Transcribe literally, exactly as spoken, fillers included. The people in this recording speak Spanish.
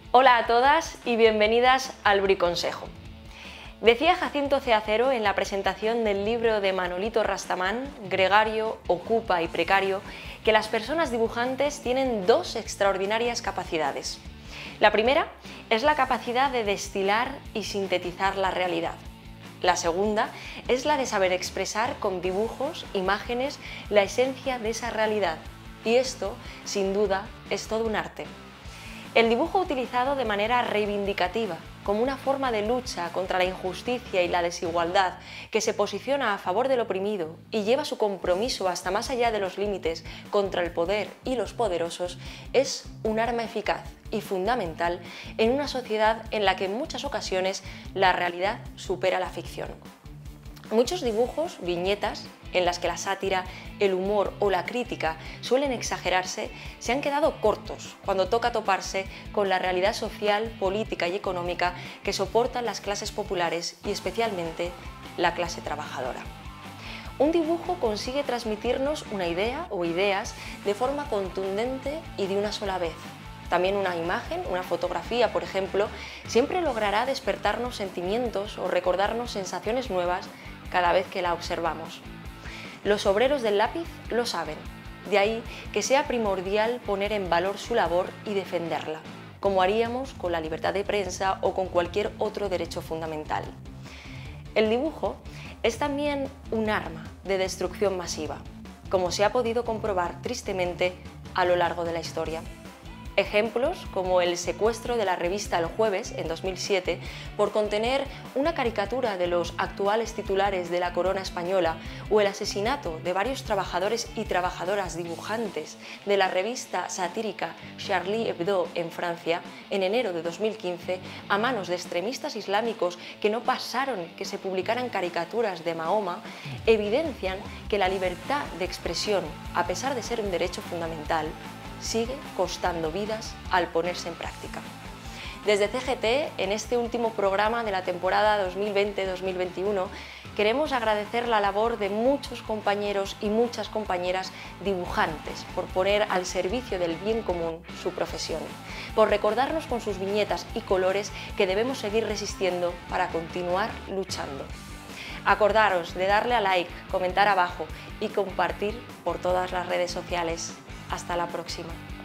Hola a todas y bienvenidas al Briconsejo. Decía Jacinto Ceacero en la presentación del libro de Manolito Rastamán, Gregario, Ocupa y Precario, que las personas dibujantes tienen dos extraordinarias capacidades. La primera es la capacidad de destilar y sintetizar la realidad. La segunda es la de saber expresar con dibujos, imágenes, la esencia de esa realidad. Y esto, sin duda, es todo un arte. El dibujo utilizado de manera reivindicativa, como una forma de lucha contra la injusticia y la desigualdad, que se posiciona a favor del oprimido y lleva su compromiso hasta más allá de los límites contra el poder y los poderosos, es un arma eficaz y fundamental en una sociedad en la que en muchas ocasiones la realidad supera la ficción. Muchos dibujos, viñetas, en las que la sátira, el humor o la crítica suelen exagerarse, se han quedado cortos cuando toca toparse con la realidad social, política y económica que soportan las clases populares y especialmente la clase trabajadora. Un dibujo consigue transmitirnos una idea o ideas de forma contundente y de una sola vez. También una imagen, una fotografía, por ejemplo, siempre logrará despertarnos sentimientos o recordarnos sensaciones nuevas cada vez que la observamos. Los obreros del lápiz lo saben, de ahí que sea primordial poner en valor su labor y defenderla, como haríamos con la libertad de prensa o con cualquier otro derecho fundamental. El dibujo es también un arma de destrucción masiva, como se ha podido comprobar tristemente a lo largo de la historia. Ejemplos como el secuestro de la revista El Jueves en dos mil siete por contener una caricatura de los actuales titulares de la corona española o el asesinato de varios trabajadores y trabajadoras dibujantes de la revista satírica Charlie Hebdo en Francia en enero de dos mil quince a manos de extremistas islámicos que no pasaron que se publicaran caricaturas de Mahoma, evidencian que la libertad de expresión, a pesar de ser un derecho fundamental, sigue costando vidas al ponerse en práctica. Desde C G T, en este último programa de la temporada dos mil veinte dos mil veintiuno, queremos agradecer la labor de muchos compañeros y muchas compañeras dibujantes por poner al servicio del bien común su profesión, por recordarnos con sus viñetas y colores que debemos seguir resistiendo para continuar luchando. Acordaros de darle a like, comentar abajo y compartir por todas las redes sociales. Hasta la próxima.